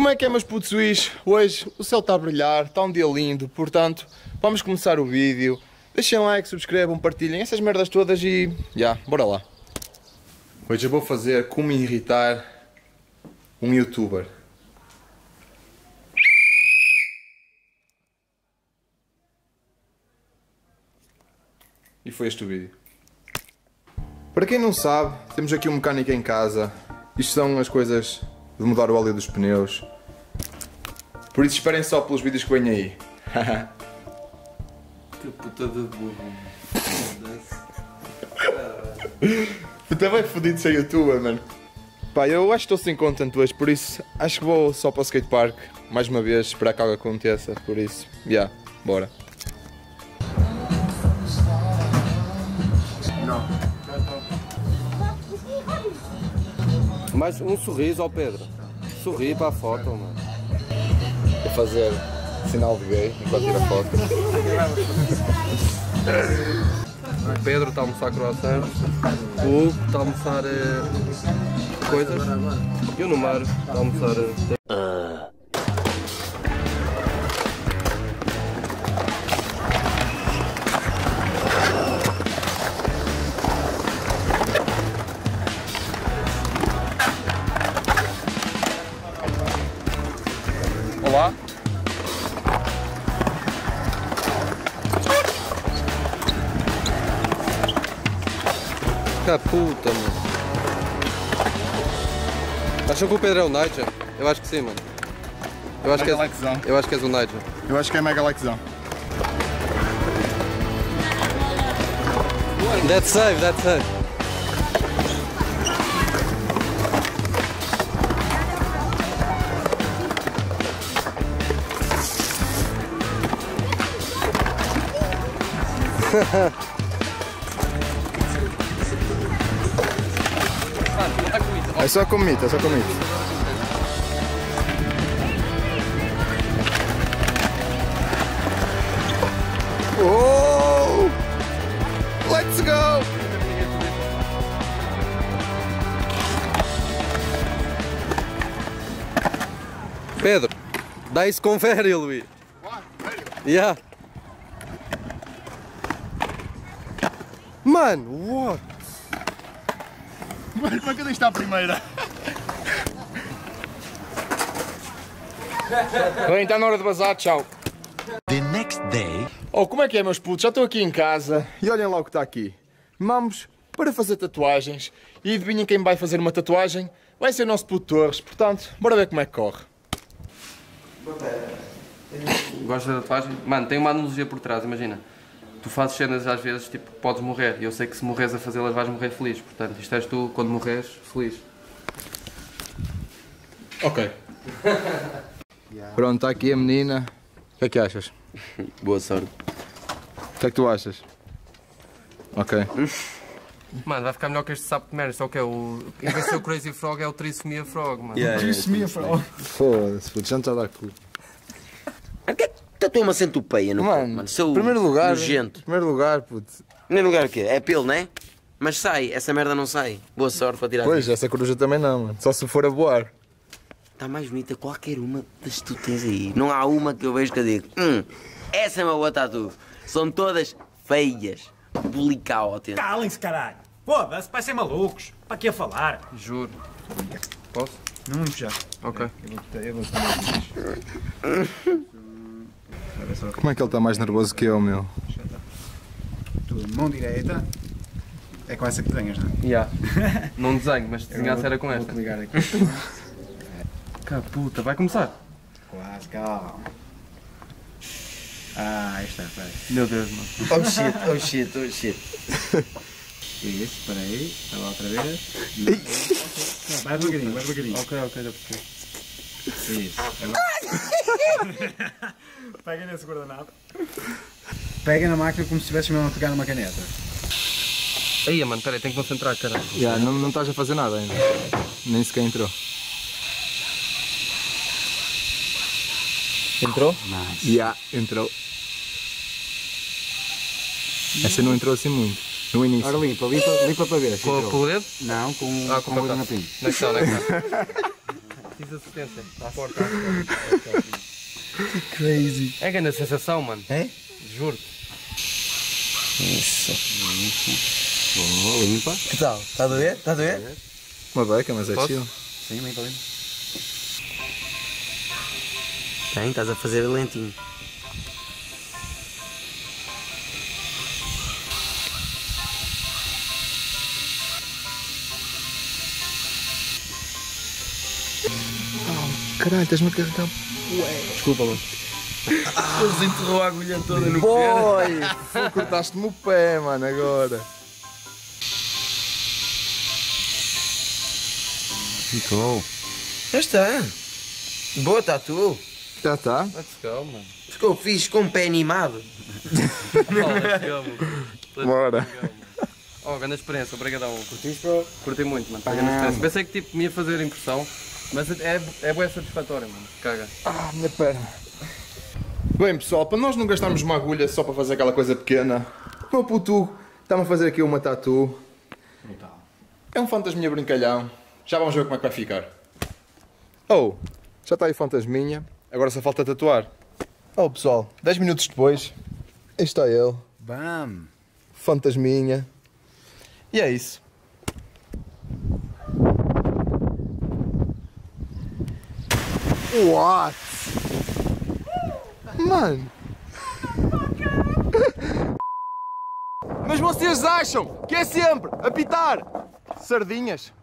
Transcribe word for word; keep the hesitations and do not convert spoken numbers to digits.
Como é que é, meus putos suíços? Hoje o céu está a brilhar, está um dia lindo, portanto, vamos começar o vídeo. Deixem like, subscrevam, partilhem essas merdas todas e... já, yeah, bora lá. Hoje eu vou fazer como irritar um youtuber. E foi este o vídeo. Para quem não sabe, temos aqui um mecânico em casa. Isto são as coisas de mudar o óleo dos pneus. Por isso esperem só pelos vídeos que vêm aí. Que puta de burro. Puta bem fodido ser youtuber, mano. Pá, eu acho que estou sem content hoje, por isso acho que vou só para o skatepark. Mais uma vez, esperar que algo aconteça, por isso, já, yeah, bora. Não. Mais um sorriso ao Pedro. Sorri para a foto, mano. Vou fazer sinal de gay enquanto tiro a foto. O Pedro está a almoçar croissants. O Hugo está a almoçar uh, coisas. E o Numar está a almoçar... Uh... Olá. Que puta, mano. Acham que o Pedro é o Nigel? Eu acho que sim, mano. Eu acho, que és, eu acho que és o Nigel. Eu acho que é mega likezão. That's safe, that's safe. É só com mito, é só com mito. Oh! Let's go! Pedro, dá isso com férias, Luís. Yeah. Mano, what? Mano, como é que eu deixo a primeira? Bem, está na hora de bazar, tchau. The next day... Oh, como é que é, meus putos? Já estou aqui em casa e olhem lá o que está aqui. Vamos para fazer tatuagens e adivinhem quem vai fazer uma tatuagem? Vai ser o nosso puto Torres, portanto, bora ver como é que corre. Gosta da tatuagem? Mano, tem uma analogia por trás, imagina. Tu fazes cenas às vezes, tipo, podes morrer, e eu sei que se morres a fazê-las vais morrer feliz, portanto, isto és tu, quando morres, feliz. Ok. Pronto, está aqui a menina. O que é que achas? Boa sorte. O que é que tu achas? Ok. Mano, vai ficar melhor que este sapo de merda, só que é o... Em vez de ser o Crazy Frog, é o Trissomia Frog, mano. Yeah, Trissomia Frog. Foda-se, puto, já não está a dar cu. Tatua uma centopeia no corpo, mano. Seu primeiro lugar, nojento. primeiro lugar, puto. Primeiro lugar o quê? É pelo, não é? Mas sai, essa merda não sai. Boa sorte para tirar. Pois, isso. essa coruja também não, mano. Só se for a voar. Está mais bonita qualquer uma das que tu tens aí. Não há uma que eu vejo que eu digo, hum, essa é uma boa tatu. São todas feias. Bulical, autêntico. Calem-se, caralho. Foda-se, vai ser malucos. Para que a falar? Juro. Posso? Não vamos já. Ok. Eu vou Como é que ele está mais nervoso que eu, meu? Tu, mão direita. É com essa que desenhas, não é? Yeah. Não desenho, mas desenhasse era com esta. Vou-te ligar aqui. Que puta, vai começar? Quase, calma. Ah, aí está, peraí. Meu Deus, mano. Oh shit, oh shit, oh shit. Isso, peraí. Está lá outra vez. Vai devagarinho, vai devagarinho. Ok, ok, já percebi. Isso. Pega nesse guardanapo. Pega na máquina como se estivesse mesmo a pegar numa caneta. Aí, mano, peraí, tenho que concentrar, caralho. Yeah, não, não estás a fazer nada ainda. Nem sequer entrou. Entrou? Nice. Yeah, entrou. Essa não entrou assim muito. No início. Ora limpa, limpa, limpa para ver. Com, com o dedo? Não, com, ah, com, com o guardanapo. Onde é que está? Onde é que está? preciso de assistência. Está forte, está forte. Que crazy. É grande a sensação, mano. É? Juro-te. Isso. Oh, limpa. Que tal? Está a doer? Está a doer? Uma beca, mas é Posso? chill. Sim, limpa, limpa. Bem, estás a fazer lentinho. Caralho, estás-me a carregar. Desculpa, mano. Eles enterrou a agulha toda no Boy! Fu, cortaste-me o pé, mano, agora. Ficou. Já está. Boa tatu. Já está. Let's go, mano. Ficou fixe, com o pé animado. Oh, let's go, mano. Let's Bora. go, mano. Oh, grande experiência, obrigadão. Curtiste, bro? Curti muito, mano. Foi grande experiência. Pensei que tipo, me ia fazer impressão, mas é, é bué satisfatório, mano. Caga. Ah, minha perna. Bem, pessoal, para nós não gastarmos uma agulha só para fazer aquela coisa pequena, o meu puto está-me a fazer aqui uma tatu. Brutal. É um fantasminha brincalhão. Já vamos ver como é que vai ficar. Oh, já está aí fantasminha. Agora só falta tatuar. Oh, pessoal, dez minutos depois, aí está ele. Bam. Fantasminha. E é isso. What? Mano. Mas vocês acham que é sempre apitar sardinhas?